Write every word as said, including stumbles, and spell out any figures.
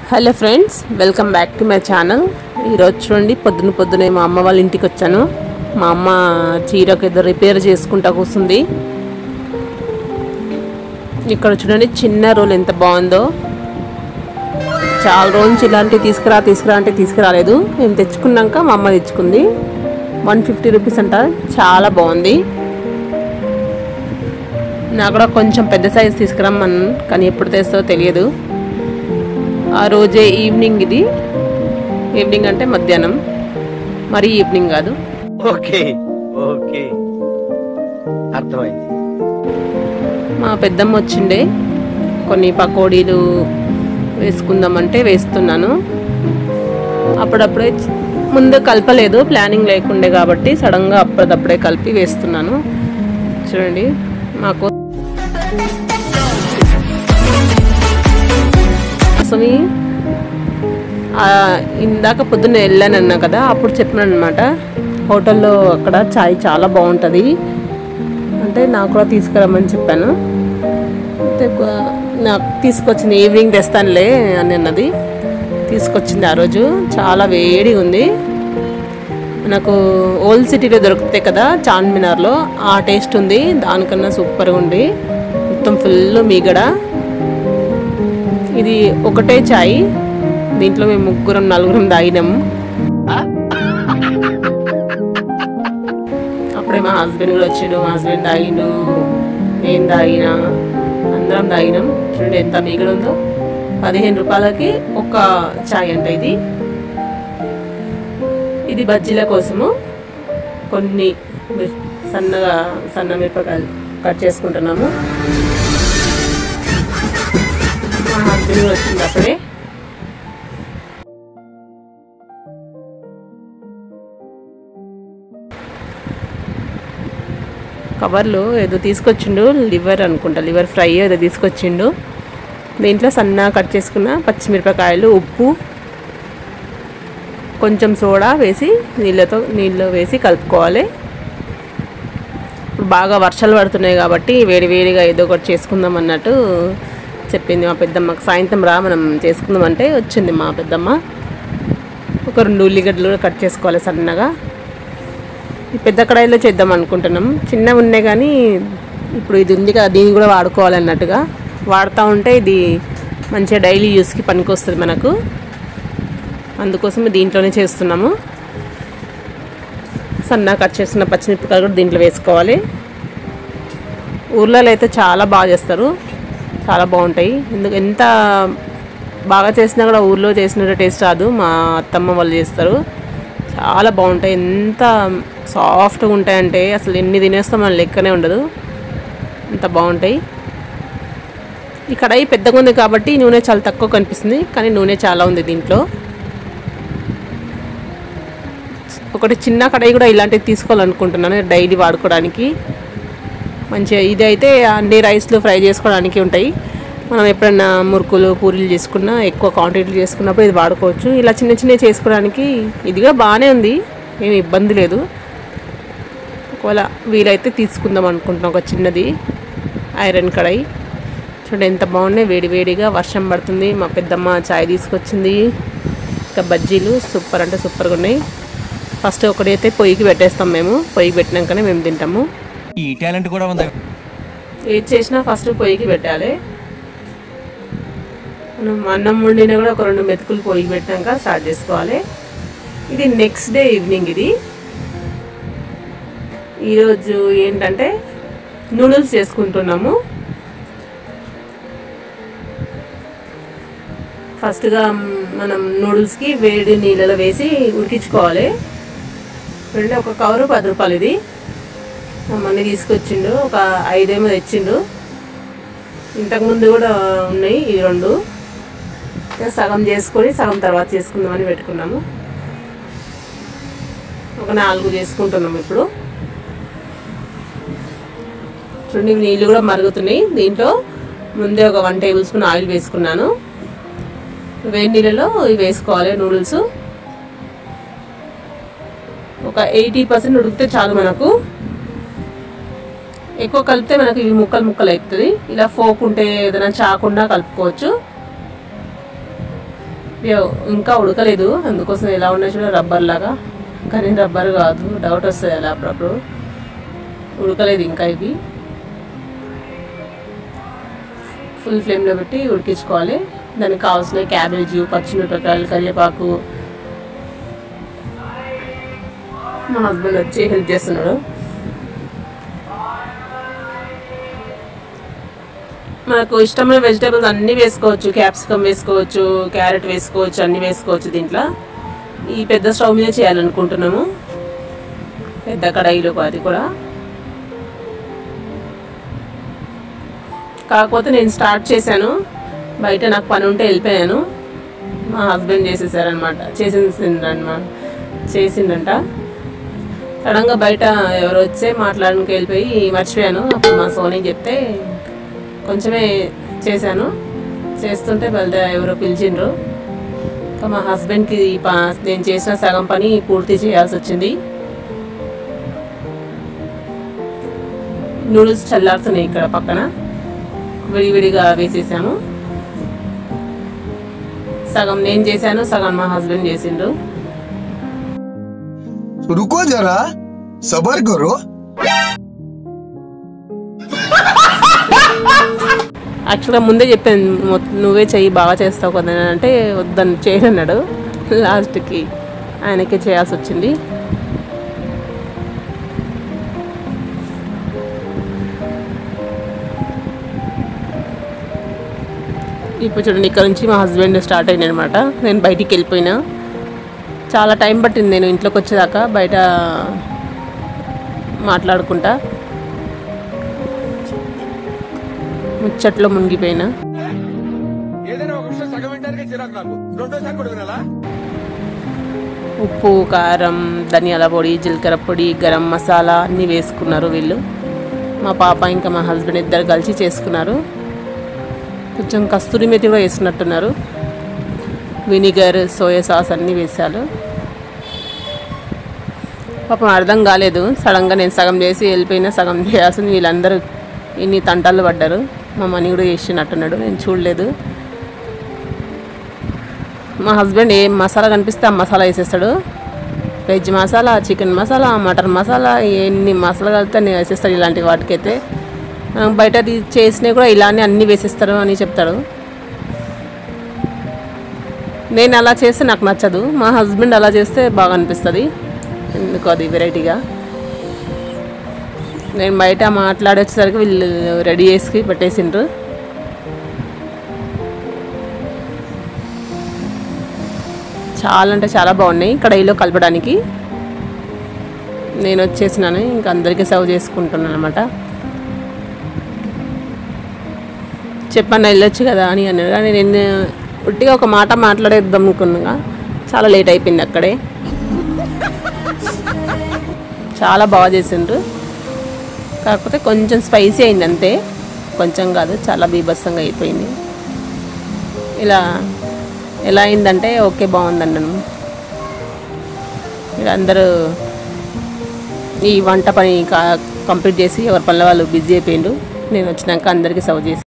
Hello friends, welcome back to my channel. ఈరోజు చూడండి, పొద్దున పొద్దునే మా అమ్మ వాళ్ళ ఇంటికి వచ్చాను. మా అమ్మ చీరకు ఏదో రిపేర్ చేసుకుంటా కూర్చుంది. ఇక్కడ చూడండి, చిన్న రోల్ ఎంత బాగుందో. చాలా రోజు నుంచి ఇలాంటివి తీసుకురా తీసుకురా అంటే తీసుకురాలేదు. మేము తెచ్చుకున్నాక మా అమ్మ తెచ్చుకుంది. వన్ ఫిఫ్టీ రూపీస్ అంట. చాలా బాగుంది. నాకు కూడా కొంచెం పెద్ద సైజు తీసుకురమ్మను, కానీ ఎప్పుడు తెస్తో తెలియదు. ఆ రోజే ఈవినింగ్, ఇది ఈవినింగ్ అంటే మధ్యాహ్నం, మరి ఈవినింగ్ కాదు. ఓకే ఓకే అర్థమైంది. మా పెద్దమ్మ వచ్చిండే, కొన్ని పకోడీలు వేసుకుందామంటే వేస్తున్నాను. అప్పుడప్పుడే ముందు కలపలేదు, ప్లానింగ్ లేకుండే కాబట్టి సడన్గా అప్పుడప్పుడే కలిపి వేస్తున్నాను. చూడండి, మాకు అసలు ఇందాక పొద్దున్న వెళ్ళానన్నా కదా, అప్పుడు చెప్పినాను అనమాట. హోటల్లో అక్కడ చాయ్ చాలా బాగుంటుంది అంటే నాకు కూడా తీసుకురమ్మని చెప్పాను. అంటే నాకు తీసుకొచ్చింది, ఈవినింగ్ తెస్తానులే అని అన్నది. తీసుకొచ్చింది ఆ రోజు. చాలా వేడిగా ఉంది. నాకు ఓల్డ్ సిటీలో దొరుకుతాయి కదా, చార్మినార్లో, ఆ టేస్ట్ ఉంది. దానికన్నా సూపర్గా ఉంది. మొత్తం ఫుల్ మీగడ. ఇది ఒకటే చాయ్, దీంట్లో మేము ముగ్గురం నలుగురం తాగినాము. అప్పుడే మా హస్బెండ్ కూడా వచ్చిండు. మా హస్బెండ్ తాగిండు, నేను తాగిన, అందరం తాగినాం. చూడండి ఎంత మీగడ ఉందో. పదిహేను రూపాయలకి ఒక చాయ్ అంట. ఇది ఇది బజ్జీల కోసము కొన్ని సన్నగా సన్న మిరపకాయలు కట్ చేసుకుంటున్నాము. మా హస్బెండ్ కూడా వచ్చింది అప్పుడే. కవర్లో ఏదో తీసుకొచ్చిండు, లివర్ అనుకుంటా, లివర్ ఫ్రై ఏదో తీసుకొచ్చిండు. దీంట్లో సన్న కట్ చేసుకున్న పచ్చిమిరపకాయలు, ఉప్పు, కొంచెం సోడా వేసి నీళ్ళతో నీళ్ళు వేసి కలుపుకోవాలి. ఇప్పుడు బాగా వర్షాలు పడుతున్నాయి కాబట్టి వేడి వేడిగా ఏదో ఒకటి చేసుకుందాం అన్నట్టు చెప్పింది మా పెద్దమ్మకి. సాయంత్రం రా మనం చేసుకుందాం అంటే వచ్చింది మా పెద్దమ్మ. ఒక రెండు ఉల్లిగడ్డలు కూడా కట్ చేసుకోవాలి సన్నగా. ఈ పెద్ద కడాయిలో చేద్దాం అనుకుంటున్నాం. చిన్నగా ఉన్నాయి కానీ ఇప్పుడు ఇది ఉంది కదా, దీన్ని కూడా వాడుకోవాలి అన్నట్టుగా. వాడుతూ ఉంటే ఇది మంచిగా డైలీ యూస్కి పనికి వస్తుంది మనకు. అందుకోసం దీంట్లోనే చేస్తున్నాము. సన్నగా కట్ చేస్తున్న పచ్చిమిరపకాయలు కూడా దీంట్లో వేసుకోవాలి. ఊర్లలో అయితే చాలా బాగా చేస్తారు, చాలా బాగుంటాయి. ఎందుకు ఎంత బాగా చేసినా కూడా ఊర్లో చేసిన టేస్ట్ రాదు. మా అత్తమ్మ వాళ్ళు చేస్తారు, చాలా బాగుంటాయి. ఎంత సాఫ్ట్గా ఉంటాయంటే అసలు ఎన్ని తినేస్తాం మన లెక్కనే ఉండదు, అంత బాగుంటాయి. ఈ కడాయి పెద్దగా ఉంది కాబట్టి నూనె చాలా తక్కువ కనిపిస్తుంది, కానీ నూనె చాలా ఉంది దీంట్లో. ఒకటి చిన్న కడాయి కూడా ఇలాంటివి తీసుకోవాలనుకుంటున్నాను, డైలీ వాడుకోవడానికి. మంచిగా ఇది అయితే అన్ని రైస్లు ఫ్రై చేసుకోవడానికి ఉంటాయి. మనం ఎప్పుడన్నా మురుకులు పూరీలు చేసుకున్నా, ఎక్కువ క్వాంటిటీలు చేసుకున్నప్పుడు ఇది వాడుకోవచ్చు. ఇలా చిన్న చిన్నవి చేసుకోవడానికి ఇది కూడా బాగానే ఉంది, ఏమి ఇబ్బంది లేదు. ఒకవేళ వీలైతే తీసుకుందాం అనుకుంటున్నాం ఒక చిన్నది ఐరన్ కడాయి. చూడండి ఎంత బాగున్నాయి, వేడి వేడిగా. వర్షం పడుతుంది. మా పెద్దమ్మ చాయ్ తీసుకొచ్చింది. ఇంకా బజ్జీలు సూపర్ అంటే సూపర్గా ఉన్నాయి. ఫస్ట్ ఒకటైతే పొయ్యికి పెట్టేస్తాం మేము. పొయ్యికి పెట్టినాకనే మేము తింటాము. ఈ టాలెంట్ కూడా ఉంది. ఏది చేసినా ఫస్ట్ పొయ్యికి పెట్టాలి. మనం అన్నం వండినా కూడా ఒక రెండు మెతుకులు పొయ్యికి పెట్టినాక స్టార్ట్ చేసుకోవాలి. ఇది నెక్స్ట్ డే ఈవినింగ్. ఇది ఈరోజు ఏంటంటే నూడిల్స్ చేసుకుంటున్నాము. ఫస్ట్గా మనం నూడిల్స్కి వేడి నీళ్ళలో వేసి ఉడికించుకోవాలి. రెండు ఒక కవరు పది రూపాయలు. ఇది మమ్మల్ని తీసుకొచ్చిండు, ఒక ఐదేమో తెచ్చిండు. ఇంతకుముందు కూడా ఉన్నాయి ఈ రెండు. సగం చేసుకొని సగం తర్వాత చేసుకుందామని పెట్టుకున్నాము. ఒక నాలుగు చేసుకుంటున్నాము ఇప్పుడు. చూడండి నీళ్ళు కూడా మరుగుతున్నాయి. దీంట్లో ముందే ఒక వన్ టేబుల్ స్పూన్ ఆయిల్ వేసుకున్నాను. వేడి నీళ్ళలో ఇవి వేసుకోవాలి నూడిల్స్. ఒక ఎయిటీ పర్సెంట్ ఉడికితే చాలు మనకు. ఎక్కువ కలిపితే మనకి ఇవి ముక్కలు ముక్కలు అవుతుంది. ఇలా ఫోక్ ఉంటే ఏదైనా చాకుండా కలుపుకోవచ్చు. ఇవి ఇంకా ఉడకలేదు, అందుకోసం ఎలా ఉన్నాయి చూడ రబ్బర్ లాగా, కానీ రబ్బర్ కాదు, డౌట్ వస్తుంది అలా అప్పుడప్పుడు. ఉడకలేదు ఇంకా ఇవి. ఫుల్ ఫ్లేమ్లో పెట్టి ఉడికించుకోవాలి. దానికి కావాల్సిన క్యాబేజీ, పచ్చిమిరపకాయలు, కరివేపాకు. మా హస్బెండ్ వచ్చి హెల్ప్ చేస్తున్నాడు. మనకు ఇష్టమైన వెజిటేబుల్స్ అన్నీ వేసుకోవచ్చు. క్యాప్సికమ్ వేసుకోవచ్చు, క్యారెట్ వేసుకోవచ్చు, అన్నీ వేసుకోవచ్చు దీంట్లో. ఈ పెద్ద స్టవ్ మీద చేయాలనుకుంటున్నాము, పెద్ద కడాయిలో. అది కూడా కాకపోతే నేను స్టార్ట్ చేశాను, బయట నాకు పని ఉంటే వెళ్ళిపోయాను. మా హస్బెండ్ చేసేసారనమాట, చేసిందనమాట చేసిందంట. సడన్గా బయట ఎవరు వచ్చే మాట్లాడడానికి వెళ్ళిపోయి మర్చిపోయాను. అప్పుడు మా సోనీ చెప్తే కొంచెమే చేశాను. చేస్తుంటే బయట ఎవరో పిలిచిండ్రు. ఇంకా మా హస్బెండ్కి నేను చేసిన సగం పని పూర్తి చేయాల్సి వచ్చింది. నూడిల్స్ చల్లారుతున్నాయి ఇక్కడ పక్కన, విడివిడిగా వేసేసాము. సగం నేను చేశాను, సగం మా హస్బెండ్ చేసిండ్రు. रुको जरा सबर करो. యాక్చువల్గా ముందే చెప్పాను, నువ్వే చెయ్యి, బాగా చేస్తావు కదా అంటే వద్దని చేయన్నాడు. లాస్ట్కి ఆయనకే చేయాల్సి వచ్చింది. ఇప్పుడు చూడండి, ఇక్కడ నుంచి మా హస్బెండ్ స్టార్ట్ అయింది అనమాట. నేను బయటికి వెళ్ళిపోయినా, చాలా టైం పట్టింది నేను ఇంట్లోకి వచ్చేదాకా. బయట మాట్లాడుకుంటా ముచ్చట్లో మునిగిపోయినా. ఉప్పు, కారం, ధనియాల పొడి, జీలకర్ర పొడి, గరం మసాలా అన్నీ వేసుకున్నారు వీళ్ళు. మా పాప ఇంకా మా హస్బెండ్ ఇద్దరు కలిసి చేసుకున్నారు. కొంచెం కస్తూరి మెతి కూడా వేసినట్టున్నారు. వినిగర్, సోయా సాస్ అన్నీ వేసారు. పాపం అర్థం కాలేదు, సడన్గా నేను సగం చేసి వెళ్ళిపోయినా, సగం చేయాల్సింది. వీళ్ళందరూ ఇన్ని తంటాలు పడ్డారు. మా మనీ కూడా చేసినట్టున్నాడు, నేను చూడలేదు. మా హస్బెండ్ ఏ మసాలా కనిపిస్తే ఆ మసాలా వేసేస్తాడు. Veg masala, chicken masala, mutton masala, ఎన్ని మసాలా కలిపితే అన్నీ వేసేస్తాడు. ఇలాంటి వాటికైతే బయట చేసినవి కూడా ఇలానే అన్నీ వేసేస్తారు అని చెప్తాడు. నేను అలా చేస్తే నాకు నచ్చదు, మా హస్బెండ్ అలా చేస్తే బాగా అనిపిస్తుంది. ఎందుకు అది వెరైటీగా. నేను బయట మాట్లాడేసరికి వీళ్ళు రెడీ చేసి పెట్టేసిండ్రు. చాలా అంటే చాలా బాగున్నాయి కడాయిలో కలపడానికి. నేను వచ్చేసినాను, ఇంకా అందరికీ సర్వ్ చేసుకుంటున్నాను అనమాట. చెప్పన్నా వెళ్ళొచ్చు కదా అని అన్నాడు, కానీ నేను ఉట్టిగా ఒక మాట మాట్లాడేద్దాం అనుకున్నా. చాలా లేట్ అయిపోయింది అక్కడే. చాలా బాగా చేసిండ్రు, కాకపోతే కొంచెం స్పైసీ అయింది అంతే, కొంచెం కాదు, చాలా బీభత్సంగా అయిపోయింది. ఇలా ఎలా అయిందంటే ఓకే బాగుందండి. వీళ్ళందరూ ఈ వంట పని కంప్లీట్ చేసి ఎవరి పనుల వాళ్ళు బిజీ అయిపోయిండు. నేను వచ్చినాక అందరికీ సర్వ్ చేసి